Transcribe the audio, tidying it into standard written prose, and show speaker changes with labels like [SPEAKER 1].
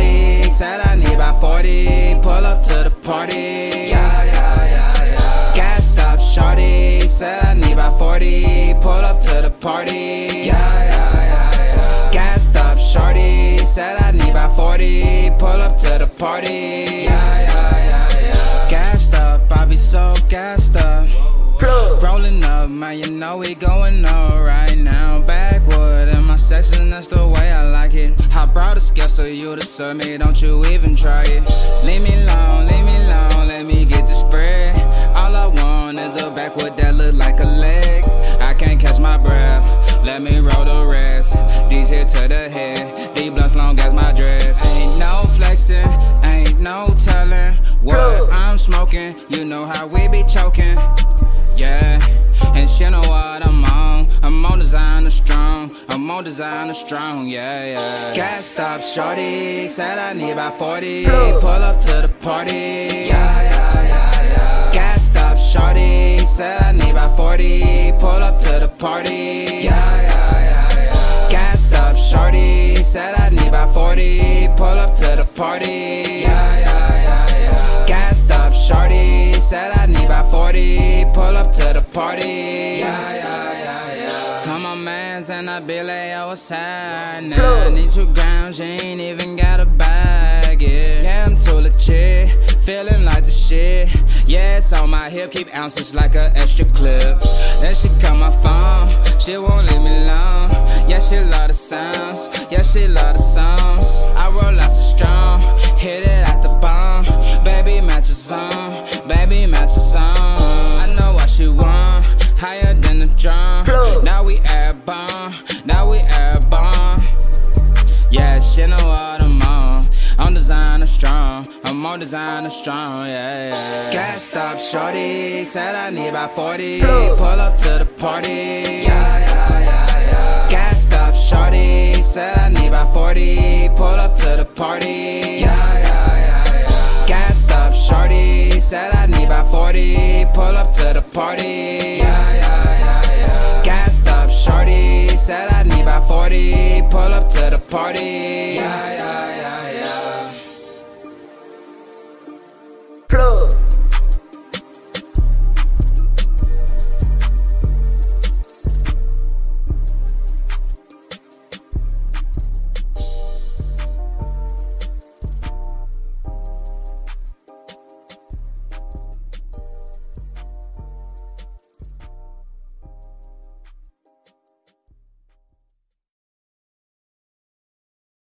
[SPEAKER 1] shorty, said I need about 40. Pull up to the party. Gas stop shorty, said I need about 40. Pull up to the party. Gas stop shorty, said I need about 40. Pull up to the party. Gassed up, I be so gassed up. Rolling up, man, you know we going on right now. Backwood in my section, that's the way I like it. I brought a scale so you to serve me, don't you even try it. Leave me alone, let me get the spread. All I want is a backwood that look like a leg. I can't catch my breath, let me roll the rest. These here to the head, these blunts long as my dress. Ain't no flexing, ain't no telling what I'm smoking. You know how we be choking. Yeah, and she know what I'm on designer strong, I'm on designer strong, yeah. Gas stop shorty, said I need about 40. Pull up to the party, Gas stop shorty, said I need about 40. Pull up to the party, Gas stop shorty, said I need about 40. Pull up to the party, Gas stop shorty, said I need about 40. Pull up to the party. Come on, mans, and I be like, yo, what's happening? Need 2 grams, you ain't even got a bag, yeah. I'm too legit, feeling like the shit. Yeah, it's on my hip, keep ounces like a extra clip. Then she call my phone, she won't leave me alone. Yeah, she love the sounds, yeah, she love the songs. I roll out so strong, hit it at the bomb. Baby, match your song, baby, match your song. I know what she want, higher than the drum. Now we airborne, now we airborne. Yeah, she know what I'm designer strong, I'm on designer strong, yeah. Gas stop shorty, said I need about 40. Pull up to the party, Gas stop shorty, said I need about 40. Pull up to the party, Gas stop shorty, said I need about 40. Pull up to the party, Gas stop shorty, said I need about 40. Pull up to the party.